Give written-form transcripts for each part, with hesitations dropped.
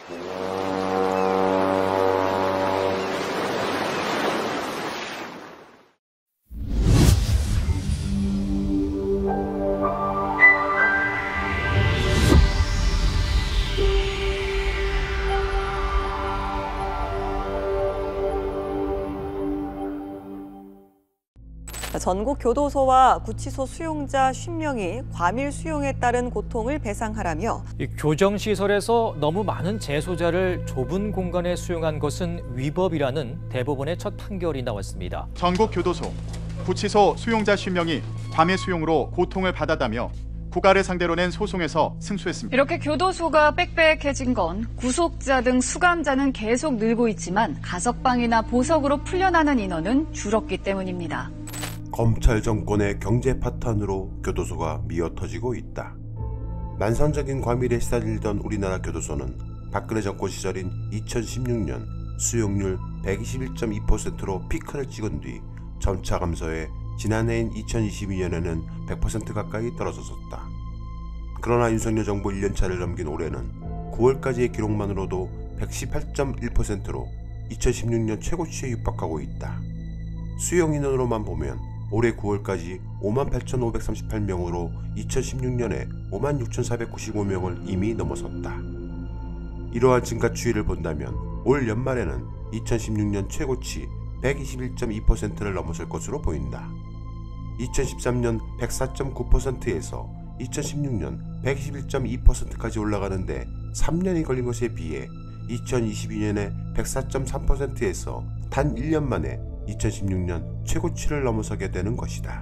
전국 교도소와 구치소 수용자 50명이 과밀 수용에 따른 고통을 배상하라며 이 교정시설에서 너무 많은 재소자를 좁은 공간에 수용한 것은 위법이라는 대법원의 첫 판결이 나왔습니다. 전국 교도소, 구치소 수용자 50명이 과밀 수용으로 고통을 받았다며 구가를 상대로 낸 소송에서 승소했습니다. 이렇게 교도소가 빽빽해진 건 구속자 등 수감자는 계속 늘고 있지만 가석방이나 보석으로 풀려나는 인원은 줄었기 때문입니다. 검찰 정권의 경제 파탄으로 교도소가 미어터지고 있다. 만성적인 과밀에 시달리던 우리나라 교도소는 박근혜 정권 시절인 2016년 수용률 121.2%로 피크를 찍은 뒤 점차 감소해 지난해인 2022년에는 100% 가까이 떨어졌었다. 그러나 윤석열 정부 1년차를 넘긴 올해는 9월까지의 기록만으로도 118.1%로 2016년 최고치에 육박하고 있다. 수용 인원으로만 보면 올해 9월까지 58,538명으로 2016년에 56,495명을 이미 넘어섰다. 이러한 증가 추이를 본다면 올 연말에는 2016년 최고치 121.2%를 넘어설 것으로 보인다. 2013년 104.9%에서 2016년 121.2%까지 올라가는데 3년이 걸린 것에 비해 2022년에 104.3%에서 단 1년 만에 2016년 최고치를 넘어서게 되는 것이다.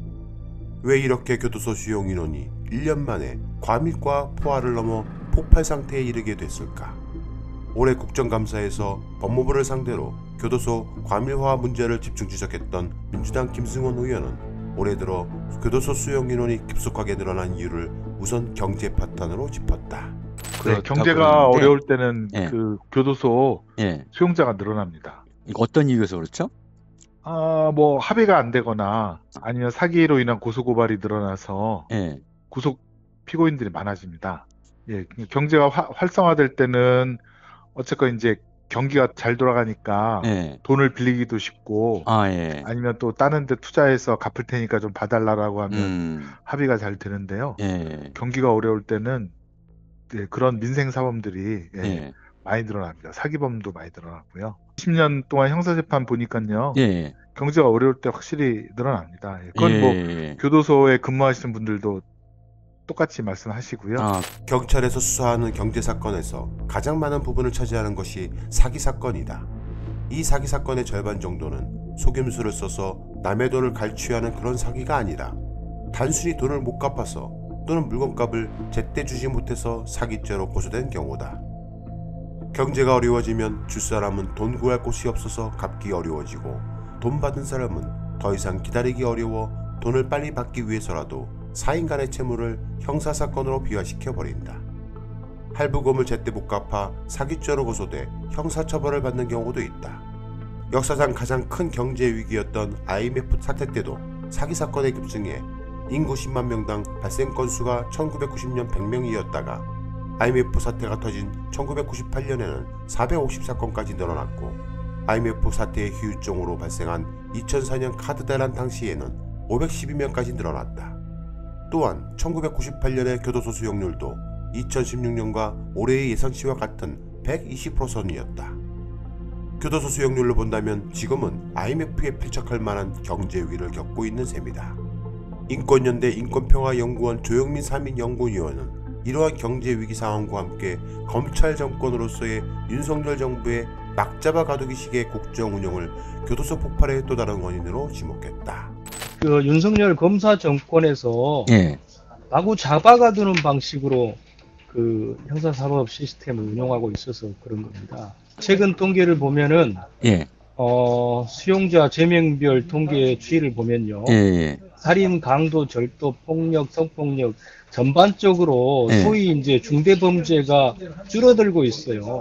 왜 이렇게 교도소 수용 인원이 1년 만에 과밀과 포화를 넘어 폭발 상태에 이르게 됐을까? 올해 국정감사에서 법무부를 상대로 교도소 과밀화 문제를 집중 지적했던 민주당 김승원 의원은 올해 들어 교도소 수용 인원이 급속하게 늘어난 이유를 우선 경제 파탄으로 짚었다. 네, 경제가 어려울 때는 예. 그 교도소 예. 수용자가 늘어납니다. 이거 어떤 이유에서 그렇죠? 뭐 합의가 안 되거나 아니면 사기로 인한 고소고발이 늘어나서 예. 구속 피고인들이 많아집니다. 예, 경제가 활성화될 때는 어쨌건 이제 경기가 잘 돌아가니까 예. 돈을 빌리기도 쉽고 예. 아니면 또 다른 데 투자해서 갚을 테니까 좀 봐달라고 하면 합의가 잘 되는데요. 예. 경기가 어려울 때는 그런 민생 사범들이 예. 많이 늘어납니다. 사기범도 많이 늘어났고요. 10년 동안 형사재판 보니까요. 예. 경제가 어려울 때 확실히 늘어납니다. 그건 뭐 교도소에 근무하시는 분들도 똑같이 말씀하시고요. 경찰에서 수사하는 경제사건에서 가장 많은 부분을 차지하는 것이 사기사건이다. 이 사기사건의 절반 정도는 속임수를 써서 남의 돈을 갈취하는 그런 사기가 아니라 단순히 돈을 못 갚아서 또는 물건값을 제때 주지 못해서 사기죄로 고소된 경우다. 경제가 어려워지면 줄 사람은 돈 구할 곳이 없어서 갚기 어려워지고 돈 받은 사람은 더 이상 기다리기 어려워 돈을 빨리 받기 위해서라도 사인 간의 채무를 형사사건으로 비화시켜버린다. 할부금을 제때 못 갚아 사기죄로 고소돼 형사처벌을 받는 경우도 있다. 역사상 가장 큰 경제 위기였던 IMF 사태 때도 사기사건의 급증에 인구 10만 명당 발생 건수가 1990년 100명이었다가 IMF 사태가 터진 1998년에는 450사건까지 늘어났고 IMF 사태의 후유증으로 발생한 2004년 카드 대란 당시에는 512명까지 늘어났다. 또한 1998년의 교도소 수용률도 2016년과 올해의 예상치와 같은 120% 선이었다. 교도소 수용률로 본다면 지금은 IMF에 필적할 만한 경제 위기를 겪고 있는 셈이다. 인권연대 인권평화연구원 조영민 상임연구위원은 이러한 경제 위기 상황과 함께 검찰 정권으로서의 윤석열 정부의 막 잡아 가두기식의 국정 운영을 교도소 폭발의 또 다른 원인으로 지목했다. 그 윤석열 검사 정권에서 마구 잡아가두는 방식으로 그 형사사법 시스템을 운영하고 있어서 그런 겁니다. 최근 통계를 보면은 수용자 제명별 통계 추이를 보면요. 살인, 강도, 절도, 폭력, 성폭력 전반적으로 소위 이제 중대범죄가 줄어들고 있어요.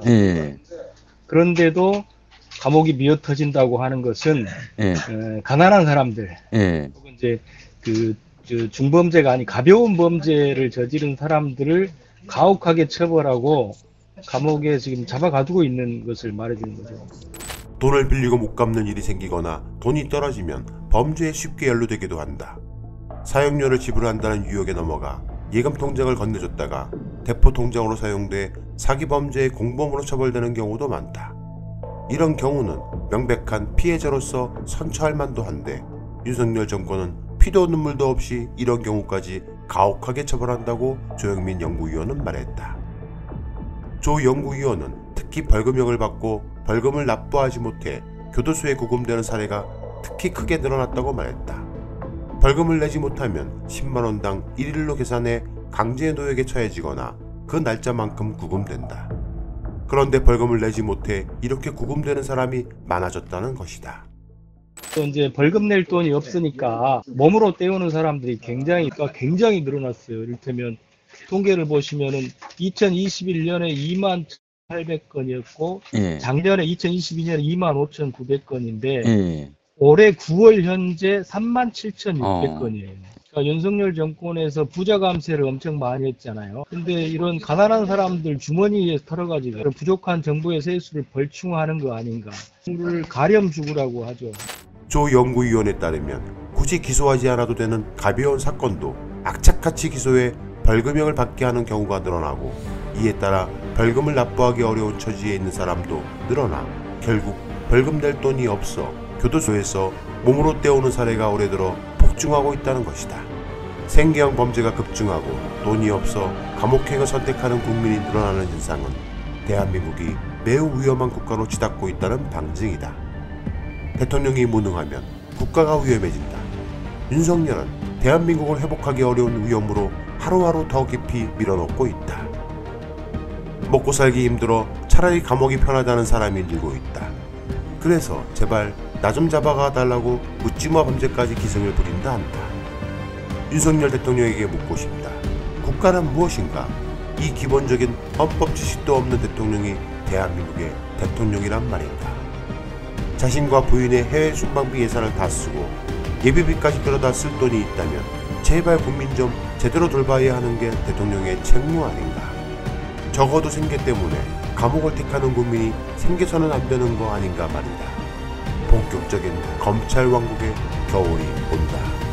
그런데도 감옥이 미어터진다고 하는 것은 가난한 사람들, 혹은 이제 그 중범죄가 아닌 가벼운 범죄를 저지른 사람들을 가혹하게 처벌하고 감옥에 지금 잡아가두고 있는 것을 말해주는 거죠. 돈을 빌리고 못 갚는 일이 생기거나 돈이 떨어지면 범죄에 쉽게 연루되기도 한다. 사용료를 지불한다는 유혹에 넘어가 예금 통장을 건네줬다가 대포 통장으로 사용돼 사기 범죄의 공범으로 처벌되는 경우도 많다. 이런 경우는 명백한 피해자로서 선처할 만도 한데 윤석열 정권은 피도 눈물도 없이 이런 경우까지 가혹하게 처벌한다고 조영민 연구위원은 말했다. 조 연구위원은 특히 벌금형을 받고 벌금을 납부하지 못해 교도소에 구금되는 사례가 특히 크게 늘어났다고 말했다. 벌금을 내지 못하면 10만원당 1일로 계산해 강제 노역에 처해지거나 그 날짜만큼 구금된다. 그런데 벌금을 내지 못해 이렇게 구금되는 사람이 많아졌다는 것이다. 또 이제 벌금 낼 돈이 없으니까 몸으로 때우는 사람들이 굉장히 늘어났어요. 이를테면 통계를 보시면은 2021년에 28,800건이었고 작년에 2022년에 25,900건인데 올해 9월 현재 37,600건이에요. 그러니까 윤석열 정권에서 부자 감세를 엄청 많이 했잖아요. 근데 이런 가난한 사람들 주머니에 털어가지고 그런 부족한 정부의 세수를 벌충하는 거 아닌가. 를 가렴 주구라고 하죠. 조 연구위원에 따르면 굳이 기소하지 않아도 되는 가벼운 사건도 악착같이 기소해 벌금형을 받게 하는 경우가 늘어나고 이에 따라 벌금을 납부하기 어려운 처지에 있는 사람도 늘어나 결국 벌금 낼 돈이 없어 교도소에서 몸으로 때우는 사례가 올해 들어 폭증하고 있다는 것이다. 생계형 범죄가 급증하고 돈이 없어 감옥행을 선택하는 국민이 늘어나는 현상은 대한민국이 매우 위험한 국가로 치닫고 있다는 방증이다. 대통령이 무능하면 국가가 위험해진다. 윤석열은 대한민국을 회복하기 어려운 위험으로 하루하루 더 깊이 밀어넣고 있다. 먹고 살기 힘들어 차라리 감옥이 편하다는 사람이 늘고 있다. 그래서 제발 나 좀 잡아가 달라고 묻지마 범죄까지 기승을 부린다 한다. 윤석열 대통령에게 묻고 싶다. 국가란 무엇인가? 이 기본적인 헌법 지식도 없는 대통령이 대한민국의 대통령이란 말인가? 자신과 부인의 해외 순방비 예산을 다 쓰고 예비비까지 끌어다 쓸 돈이 있다면 제발 국민 좀 제대로 돌봐야 하는 게 대통령의 책무 아닌가? 적어도 생계 때문에 감옥을 택하는 국민이 생겨서는 안 되는 거 아닌가 말이다. 본격적인 검찰 왕국의 겨울이 온다.